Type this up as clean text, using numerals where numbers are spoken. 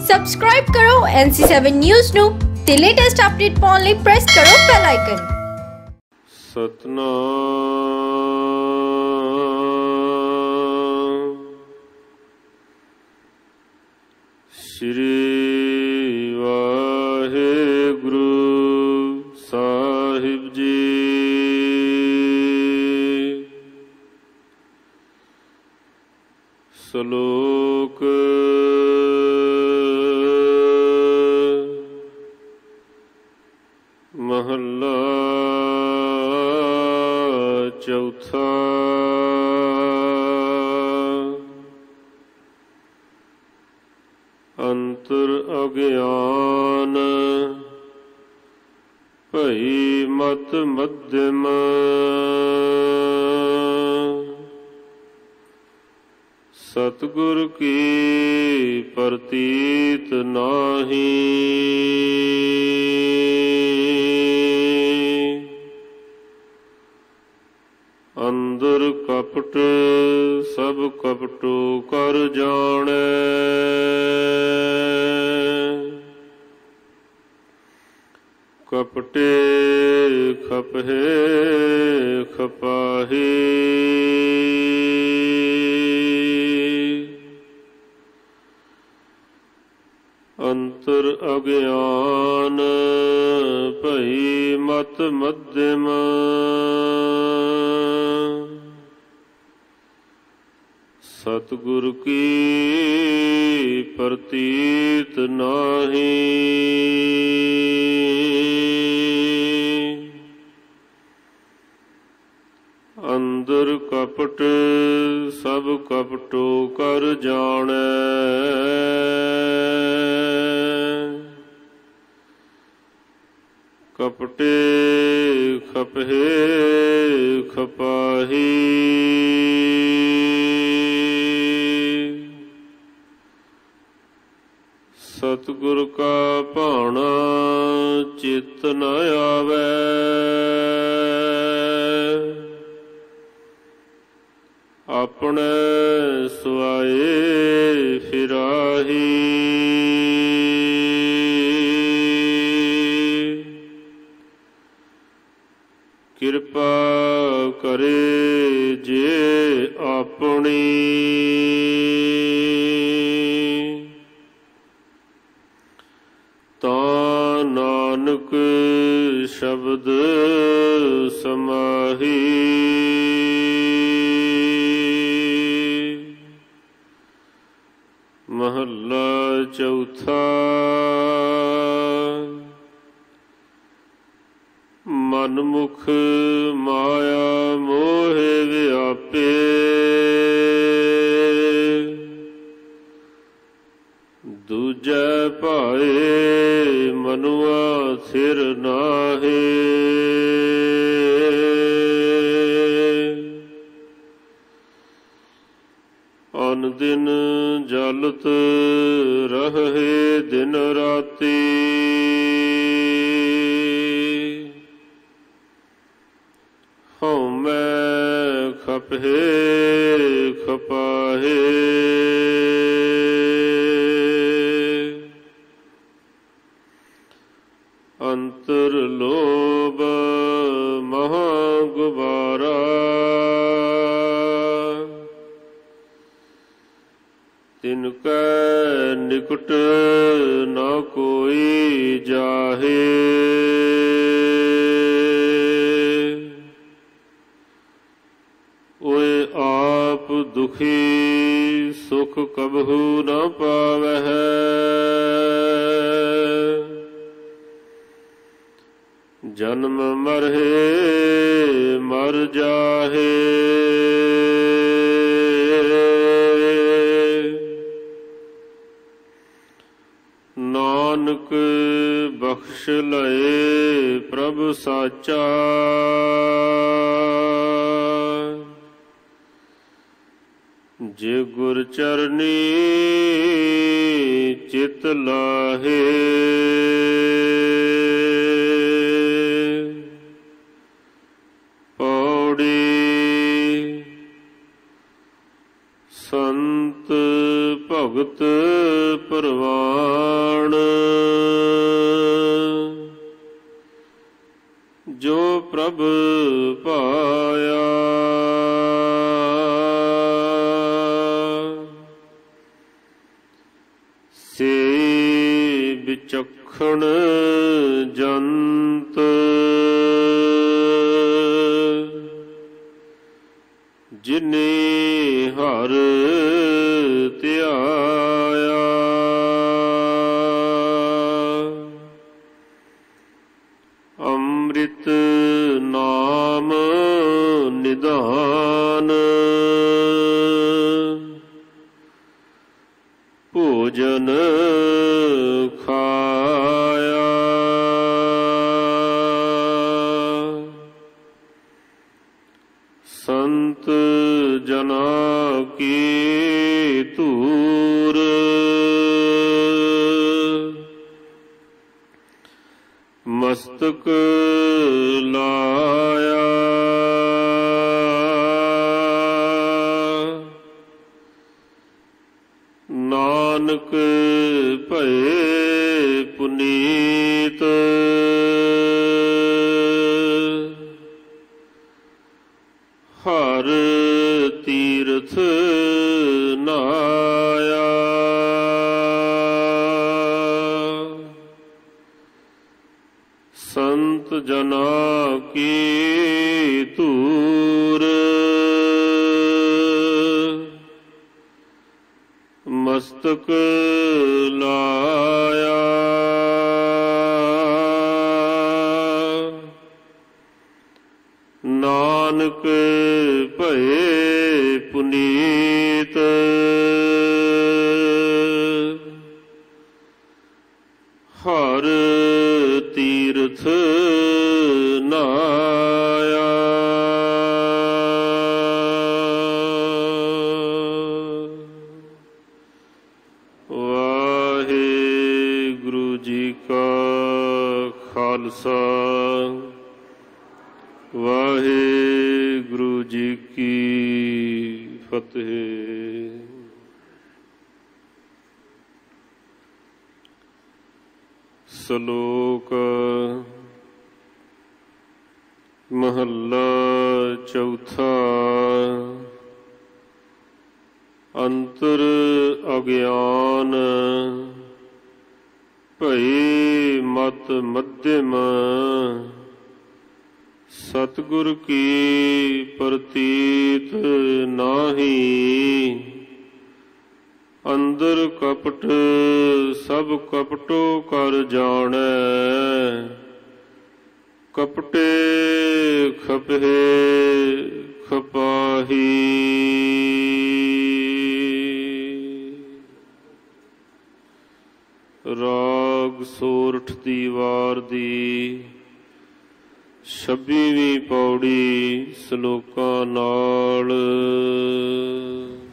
Subscribe ਕਰੋ NC7 news ਨੂੰ ਤੇ ਲੇਟੈਸਟ ਅਪਡੇਟ ਪਾਉਣ ਲਈ ਪ੍ਰੈਸ ਕਰੋ ਬੈਲ ਆਈਕਨ। ਸਤਨਾਮ ਸ਼੍ਰੀ ਵਾਹਿਗੁਰੂ ਸਾਹਿਬ ਜੀ। ਸ਼ਲੋਕ ਮਹੱਲਾ ਚੌਥਾ। ਅੰਤਰ ਅਗਿਆਨ ਭਈ ਮਤ ਮਧਿਮ, ਸਤਿਗੁਰ ਕੀ ਪ੍ਰਤੀਤ ਨਾਹੀ। ਅੰਦਰ ਕਪਟ ਸਭ ਕਪਟੋ ਕਰ ਜਾਣੈ, ਕਪਟੇ ਖਪਹਿ ਖਪਾਹੀ। ਅੰਤਰ ਅਗਿਆਨ ਭਈ ਮਤ ਮਧਿਮ, ਸਤਿਗੁਰ ਕੀ ਪ੍ਰਤੀਤ ਨਾਹੀ। ਅੰਦਰ ਕਪਟ ਸਭ ਕਪਟੋ ਕਰ ਜਾਣੈ, ਕਪਟੇ ਖਪਹਿ ਖਪਾਹੀ। ਸਤਿਗੁਰ ਕਾ ਭਾਣਾ ਚਿਤ ਨ ਆਵੈ, ਆਪਣੇ ਸੁਆਏ ਫਿਰਾਹੀ। ਕਿਰਪਾ ਕਰੇ ਜੇ ਆਪਣੀ, ਤਾਂ ਨਾਨਕ ਸ਼ਬਦ ਸਮਾਹੀ। ਮਹੱਲਾ ਚੌਥਾ। ਮਨਮੁਖ ਮਾਇਆ ਮੋਹਿ ਵਿਆਪੇ, ਦੂਜੈ ਭਾਏ ਮਨੁਆ ਸਿਰ ਨਾਹੇ। ਅਨ ਦਿਨ ਜਲਤ ਰਹੇ ਦਿਨ ਰਾਤੀ, ਹਉਮੈ ਖਪਹਿ ਖਪਾਹੇ। ਅੰਤਰ ਲੋਭ ਮਹਾ ਗੁਬਾਰਾ, ਤਿਨ ਕੈ ਨਿਕਟ ਨਾ ਕੋਈ ਜਾਹੇ। ਓਏ ਆਪ ਦੁਖੀ ਸੁਖ ਕਬਹੂ ਨ ਪਾਵਹਿ, ਜਨਮ ਮਰਹਿ ਮਰ ਜਾਹੇ। ਨਾਨਕ ਬਖਸ਼ ਲਏ ਪ੍ਰਭ ਸਾਚਾ, ਜੇ ਗੁਰ ਚਰਨੀ ਚਿਤ ਲਾਹੇ। ਪੌੜੀ ਸੰਤ ਭਗਤ ਪਰਵਾਨ, से विचक्षण जंत जिने हर त्याया अमृत नाम निदान भोजन खाया संत जना की तूर मस्तक लाया नानक भये पुनीत हर तीर्थ नाया संत जना की तूर मस्तक लाया नानक भये पुनीत हर तीर्थ नाया वाहिगुरु जी का खालसा वाहिगुरु जी की फतेह। श्लोक महला चौथा। अंतर अज्ञान भई मत मध्यम सतगुर की प्रतीत नाही अंदर कपट सब कपटो कर जाने कपटे खपे खपाही। राग सोरठ दी वार दी 26ਵੀਂ पौड़ी सलोकां नाल।